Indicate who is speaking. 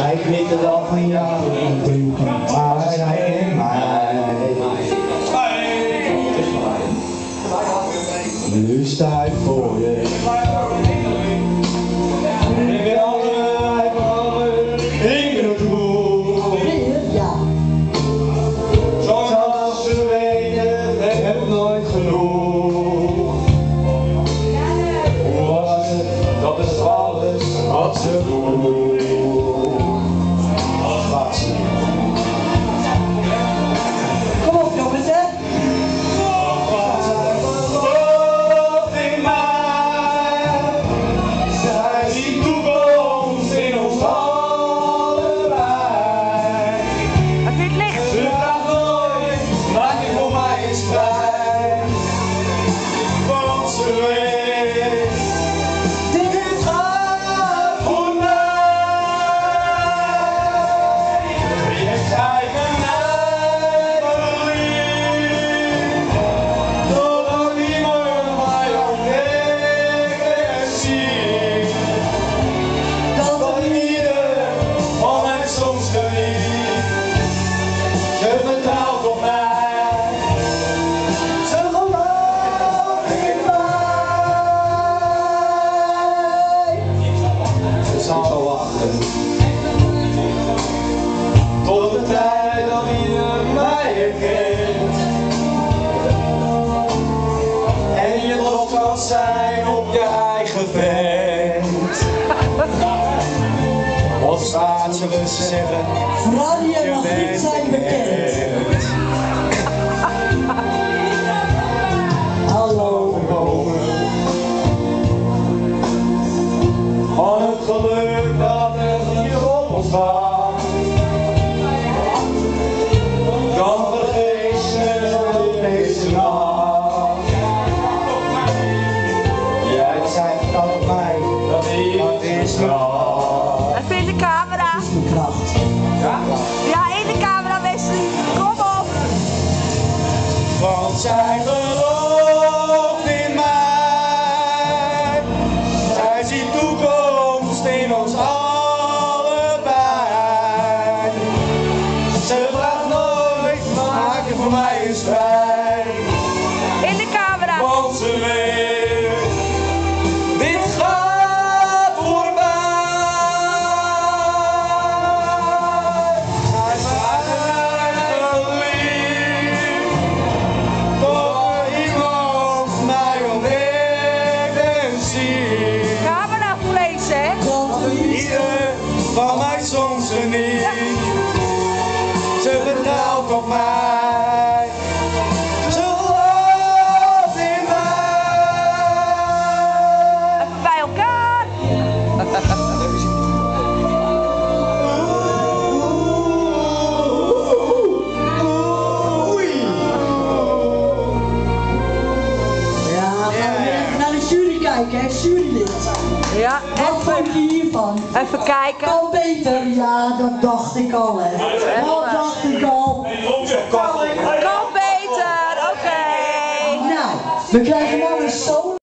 Speaker 1: Hij knikt het al van jou, maar hij in mij. Nu sta ik voor je. Ik ben altijd ik ben het goed. Zoals ze weten, ik heb nooit genoeg. Hoe was het? Dat is alles wat ze doen.
Speaker 2: Kom op jongens, hè?
Speaker 1: Tot de tijd dat ieder mij herkent. En je trots kan zijn op je eigen vent. Of staat ze we zeggen,
Speaker 2: vooral je mag niet zijn bekend. Hallo.
Speaker 1: Van het geluk dat er hier op ons wacht. Dan vergeet je deze nacht. Jij zei dat mij, dat is kracht.
Speaker 3: Even in de camera.
Speaker 2: Dat is mijn kracht.
Speaker 3: Ja, in de camera, Wesley. Kom op.
Speaker 1: Want zij gelooft in mij. Zij ziet toekomst in ons allebei. Ze vraagt nooit, maak je voor mij een strijd.
Speaker 3: In de camera.
Speaker 1: Want ze weet, dit gaat voorbij. Hij is verliefd, door iemand mij ontdekt en ziet.
Speaker 3: Camera vlees, hè?
Speaker 1: Ieder van mij soms geniet. Ze vertrouwt op mij. Ze gelooft in mij.
Speaker 3: Even bij elkaar.
Speaker 2: Ja, gaan we even naar de jury kijken, hè? Jurylid.
Speaker 3: Ja,
Speaker 2: Wat vond je hiervan?
Speaker 3: even kijken.
Speaker 2: Kan beter? Ja, dat dacht ik al, hè. Dat dacht ik al.
Speaker 3: Kan beter, oké.
Speaker 2: Nou, we krijgen nou een zo